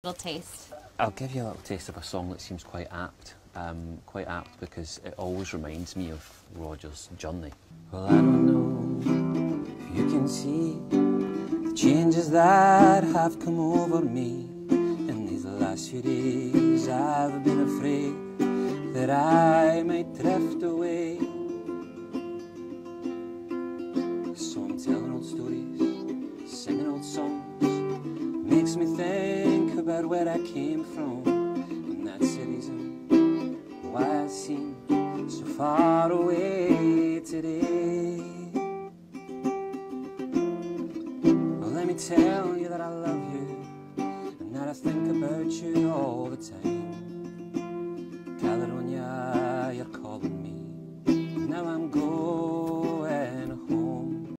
Little taste. I'll give you a little taste of a song that seems quite apt because it always reminds me of Roger's journey. Well, I don't know if you can see the changes that have come over me in these last few days. I've been afraid that I might drift away. So I'm telling old stories, singing old songs, makes me think about where I came from, and that's the reason why I seem so far away today. Well, let me tell you that I love you, and that I think about you all the time. Caledonia,